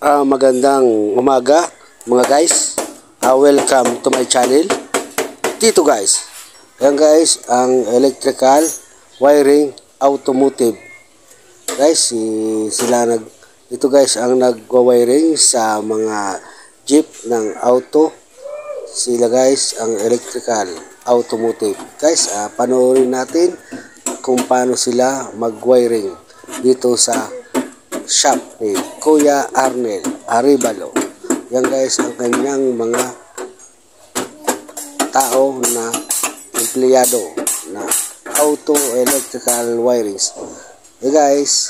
Magandang umaga mga guys. Welcome to my channel, Tito Guys. Ayan guys, ang electrical wiring automotive. Guys, ito guys ang nagwa-wiring sa mga jeep ng auto. Sila guys ang electrical automotive. Guys, panoorin natin kung paano sila mag-wiring dito sa shop ni Kuya Arnel Arevalo. Yan guys ang kanyang mga tao na empleyado na auto electrical wirings. Hey guys,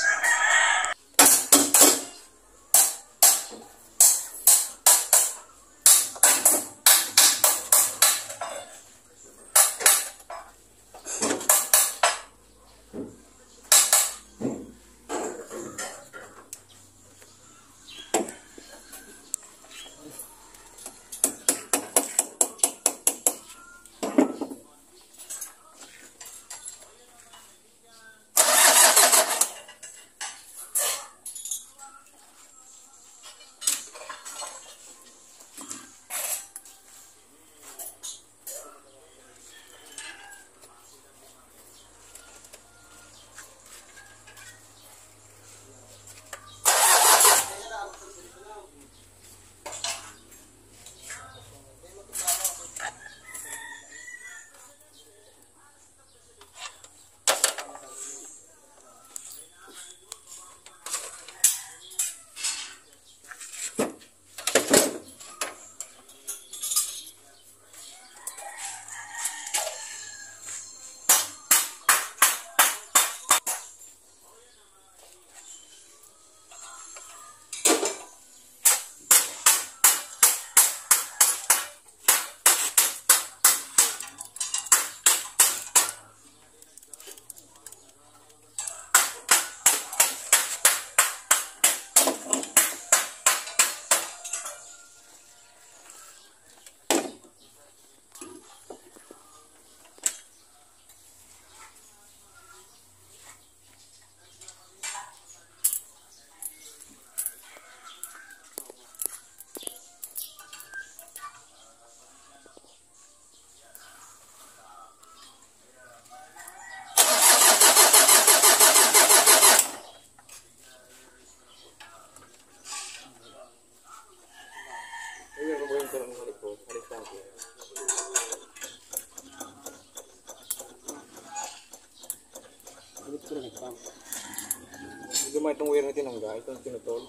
Gumay itong wire na tinangga, itong tinutol.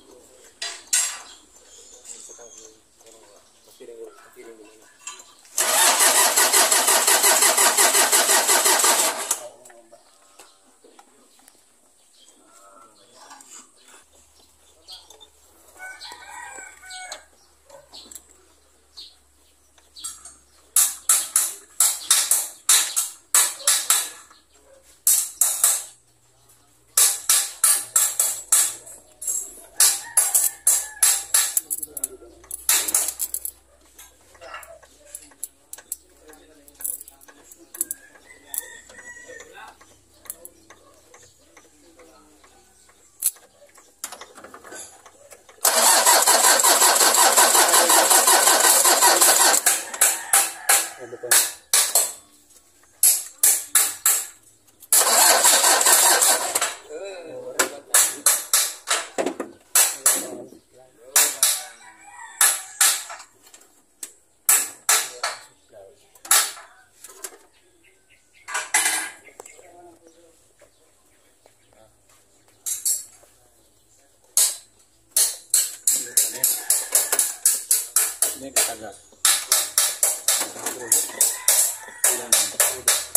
ini katagat.